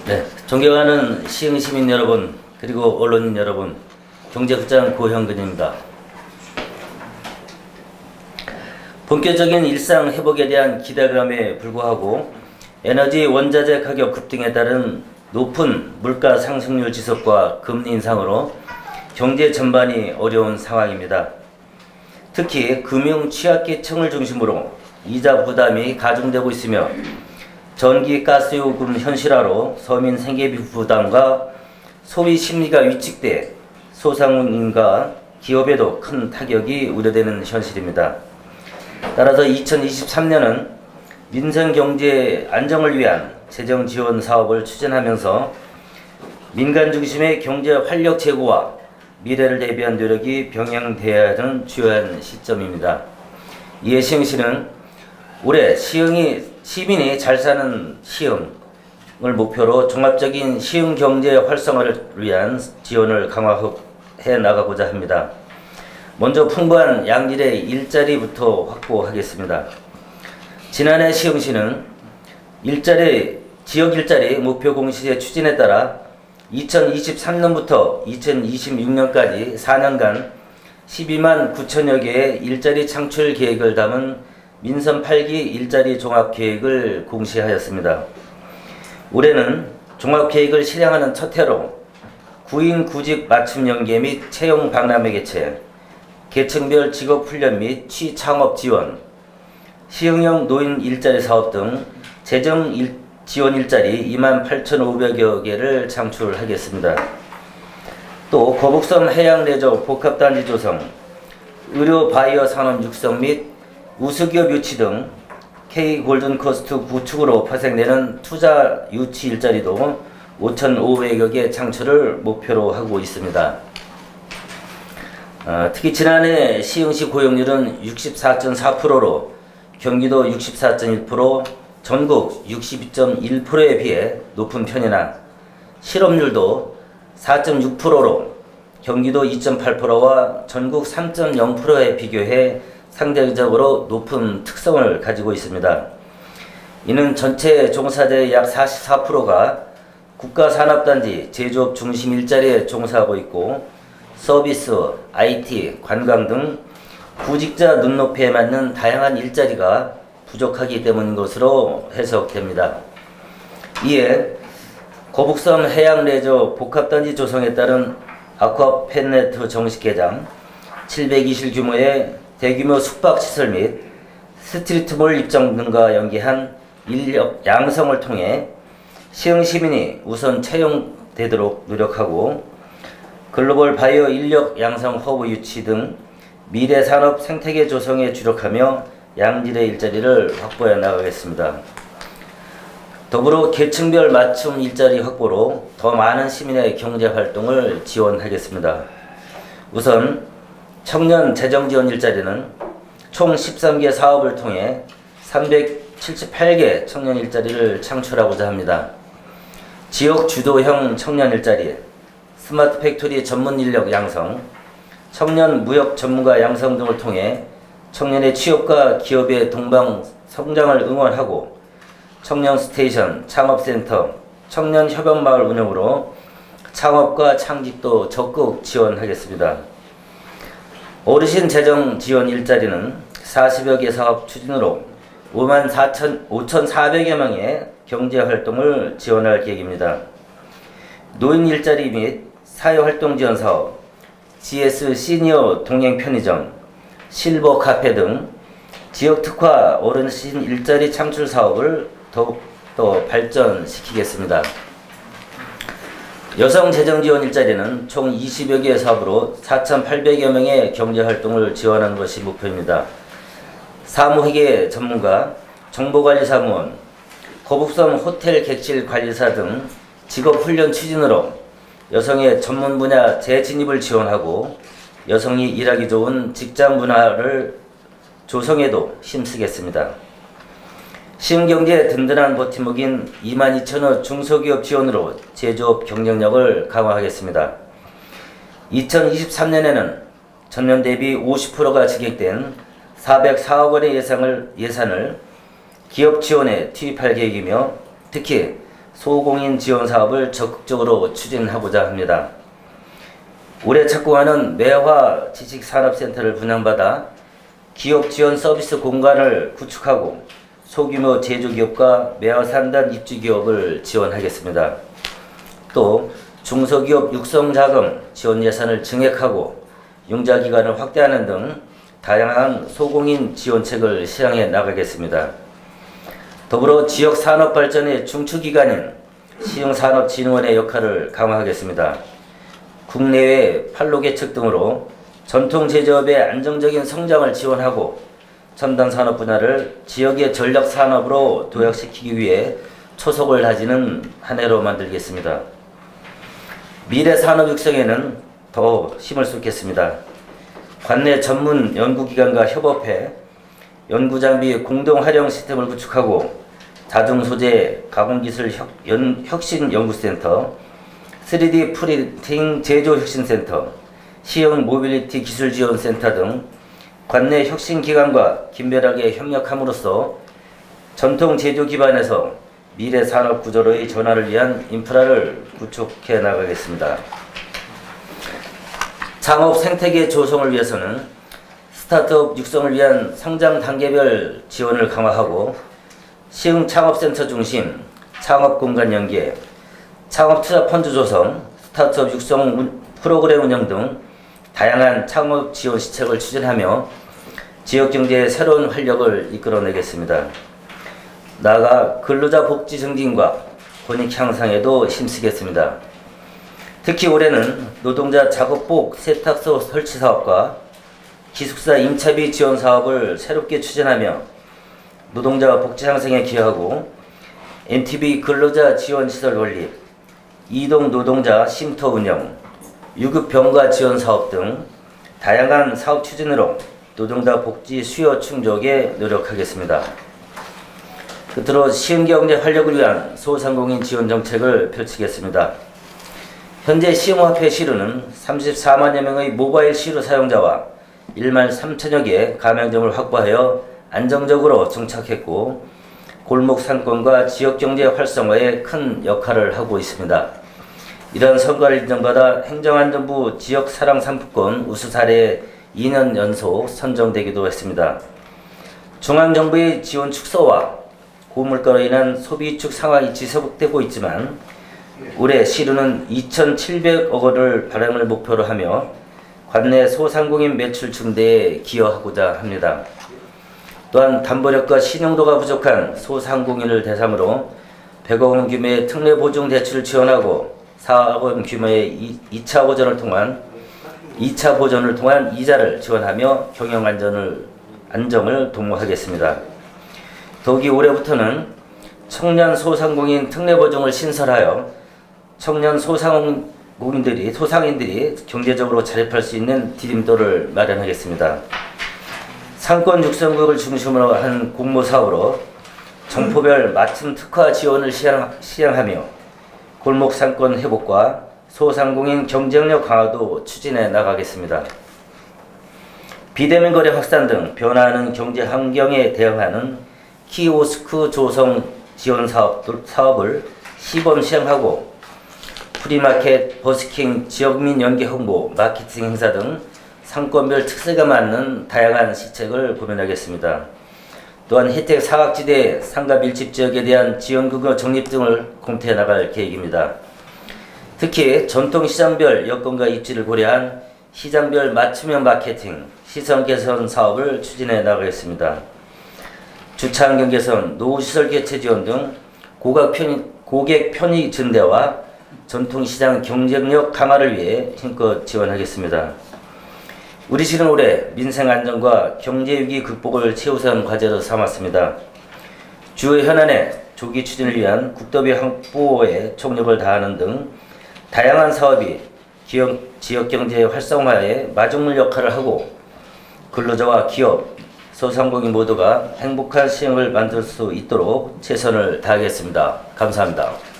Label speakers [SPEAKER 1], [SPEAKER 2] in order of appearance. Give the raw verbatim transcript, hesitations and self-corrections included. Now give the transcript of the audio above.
[SPEAKER 1] 네, 존경하는 시흥 시민 여러분, 그리고 언론인 여러분, 경제극장 고형근입니다. 본격적인 일상 회복에 대한 기대감에 불구하고 에너지 원자재 가격 급등에 따른 높은 물가 상승률 지속과 금리 인상으로 경제 전반이 어려운 상황입니다. 특히 금융 취약계층을 중심으로 이자 부담이 가중되고 있으며 전기 가스 요금 현실화로 서민 생계비 부담과 소비 심리가 위축돼 소상공인과 기업에도 큰 타격이 우려되는 현실입니다. 따라서 이천이십삼 년은 민생 경제 안정을 위한 재정 지원 사업을 추진하면서 민간 중심의 경제 활력 제고와 미래를 대비한 노력이 병행되어야 하는 주요한 시점입니다. 이에 시흥시는 올해 시흥이 시민이 잘 사는 시흥을 목표로 종합적인 시흥 경제 활성화를 위한 지원을 강화해 나가고자 합니다. 먼저 풍부한 양질의 일자리부터 확보하겠습니다. 지난해 시흥시는 일자리, 지역 일자리 목표 공시의 추진에 따라 이천이십삼 년부터 이천이십육 년까지 사 년간 십이만 구천여 개의 일자리 창출 계획을 담은 민선 팔 기 일자리 종합계획을 공시하였습니다. 올해는 종합계획을 실행하는 첫 해로 구인 구직 맞춤 연계 및 채용 박람회 개최, 계층별 직업훈련 및 취창업 지원, 시흥형 노인 일자리 사업 등 재정 일, 지원 일자리 이만 팔천오백여 개를 창출하겠습니다. 또 거북선 해양 레저 복합단지 조성, 의료 바이오 산업 육성 및 우수기업 유치 등 K 골든코스트 구축으로 파생되는 투자 유치 일자리도 오천오백여 개 창출을 목표로 하고 있습니다. 어, 특히 지난해 시흥시 고용률은 육십사 점 사 퍼센트로 경기도 육십사 점 일 퍼센트, 전국 육십이 점 일 퍼센트에 비해 높은 편이나 실업률도 사 점 육 퍼센트로 경기도 이 점 팔 퍼센트와 전국 삼 점 영 퍼센트에 비교해 상대적으로 높은 특성을 가지고 있습니다. 이는 전체 종사자의 약 사십사 퍼센트가 국가산업단지 제조업 중심 일자리에 종사하고 있고 서비스, 아이티, 관광 등 구직자 눈높이에 맞는 다양한 일자리가 부족하기 때문인 것으로 해석됩니다. 이에 거북섬 해양레저 복합단지 조성에 따른 아쿠아펜네트 정식 개장, 칠백이 실 규모의 대규모 숙박시설 및 스트리트몰 입장 등과 연계한 인력 양성을 통해 시흥 시민이 우선 채용되도록 노력하고 글로벌 바이오 인력 양성 허브 유치 등 미래 산업 생태계 조성에 주력하며 양질의 일자리를 확보해 나가겠습니다. 더불어 계층별 맞춤 일자리 확보로 더 많은 시민의 경제 활동을 지원하겠습니다. 우선 청년 재정지원 일자리는 총 십삼 개 사업을 통해 삼백칠십팔 개 청년 일자리를 창출하고자 합니다. 지역 주도형 청년 일자리, 스마트 팩토리 전문 인력 양성, 청년 무역 전문가 양성 등을 통해 청년의 취업과 기업의 동방 성장을 응원하고 청년 스테이션, 창업센터, 청년 협업마을 운영으로 창업과 창직도 적극 지원하겠습니다. 어르신 재정 지원 일자리는 사십여 개 사업 추진으로 오만 오천사백여 명의 경제활동을 지원할 계획입니다. 노인 일자리 및 사회활동 지원 사업, 지에스 시니어 동행 편의점, 실버 카페 등 지역 특화 어르신 일자리 창출 사업을 더욱더 발전시키겠습니다. 여성 재정 지원 일자리는 총 이십여 개의 사업으로 사천팔백여 명의 경제활동을 지원하는 것이 목표입니다. 사무회계 전문가, 정보관리사무원, 거북섬 호텔 객실 관리사 등 직업훈련 추진으로 여성의 전문 분야 재진입을 지원하고 여성이 일하기 좋은 직장 문화를 조성에도 힘쓰겠습니다. 시흥경제 든든한 버팀목인 이만 이천여 중소기업 지원으로 제조업 경쟁력을 강화하겠습니다. 이천이십삼 년에는 전년 대비 오십 퍼센트가 증액된 사백사억 원의 예산을, 예산을 기업 지원에 투입할 계획이며 특히 소공인 지원 사업을 적극적으로 추진하고자 합니다. 올해 착공하는 매화 지식산업센터를 분양받아 기업 지원 서비스 공간을 구축하고 소규모 제조기업과 매화 산단 입주기업을 지원하겠습니다. 또 중소기업 육성자금 지원 예산을 증액하고 융자기간을 확대하는 등 다양한 소공인 지원책을 시행해 나가겠습니다. 더불어 지역산업발전의 중추기관인 시흥산업진흥원의 역할을 강화하겠습니다. 국내외 판로개척 등으로 전통제조업의 안정적인 성장을 지원하고 첨단산업 분야를 지역의 전략산업으로 도약시키기 위해 초석을 다지는 한 해로 만들겠습니다. 미래산업 육성에는 더 힘을 쏟겠습니다. 관내 전문 연구기관과 협업해 연구장비 공동활용 시스템을 구축하고 자중소재 가공기술 혁, 연, 혁신연구센터, 쓰리디 프린팅 제조혁신센터, 시형 모빌리티 기술지원센터 등 관내 혁신기관과 긴밀하게 협력함으로써 전통 제조 기반에서 미래 산업 구조로의 전환을 위한 인프라를 구축해 나가겠습니다. 창업 생태계 조성을 위해서는 스타트업 육성을 위한 성장 단계별 지원을 강화하고 시흥 창업센터 중심 창업공간 연계, 창업투자펀드 조성, 스타트업 육성 프로그램 운영 등 다양한 창업 지원 시책을 추진하며 지역경제의 새로운 활력을 이끌어내겠습니다. 나아가 근로자 복지 증진과 권익 향상에도 힘쓰겠습니다. 특히 올해는 노동자 작업복 세탁소 설치 사업과 기숙사 임차비 지원 사업을 새롭게 추진하며 노동자 복지 향상에 기여하고 엠티비 근로자 지원 시설 건립, 이동 노동자 쉼터 운영, 유급 병가 지원 사업 등 다양한 사업 추진으로 노동자 복지 수요 충족에 노력하겠습니다. 끝으로 시흥경제 활력을 위한 소상공인 지원 정책을 펼치겠습니다. 현재 시흥화폐 시루는 삼십사만여 명의 모바일 시루 사용자와 일만 삼천여 개의 가맹점을 확보하여 안정적으로 정착했고 골목 상권과 지역경제 활성화에 큰 역할을 하고 있습니다. 이런 성과를 인정받아 행정안전부 지역사랑상품권 우수 사례에 이 년 연속 선정되기도 했습니다. 중앙정부의 지원 축소와 고물가로 인한 소비 위축 상황이 지속되고 있지만 올해 시루는 이천칠백억 원을 발행을 목표로 하며 관내 소상공인 매출 증대에 기여하고자 합니다. 또한 담보력과 신용도가 부족한 소상공인을 대상으로 백억 원 규모의 특례보증 대출을 지원하고 사억 원 규모의 이 차 보전을 통한 이 차 보전을 통한 이자를 지원하며 경영 안전을 안정을 도모하겠습니다. 더욱이 올해부터는 청년 소상공인 특례보증을 신설하여 청년 소상공인들이 소상인들이 경제적으로 자립할 수 있는 디딤돌을 마련하겠습니다. 상권 육성국을 중심으로 한 공모사업으로 점포별 맞춤 특화 지원을 시행, 시행하며 골목 상권 회복과 소상공인 경쟁력 강화도 추진해 나가겠습니다. 비대면 거래 확산 등 변화하는 경제 환경에 대응하는 키오스크 조성 지원 사업, 사업을 시범 시행하고 프리마켓, 버스킹, 지역민 연계 홍보, 마케팅 행사 등 상권별 특색에 맞는 다양한 시책을 고민하겠습니다. 또한 혜택 사각지대, 상가 밀집 지역에 대한 지원금융 적립 등을 공태해 나갈 계획입니다. 특히 전통시장별 여건과 입지를 고려한 시장별 맞춤형 마케팅, 시선 개선 사업을 추진해 나가겠습니다. 주차환경 개선, 노후시설 개체 지원 등 고객 편의, 고객 편의 증대와 전통시장 경쟁력 강화를 위해 힘껏 지원하겠습니다. 우리 시는 올해 민생 안정과 경제 위기 극복을 최우선 과제로 삼았습니다. 주요 현안의 조기 추진을 위한 국도비 확보에 총력을 다하는 등 다양한 사업이 기업, 지역경제 활성화에 마중물 역할을 하고 근로자와 기업, 소상공인 모두가 행복한 시행을 만들 수 있도록 최선을 다하겠습니다. 감사합니다.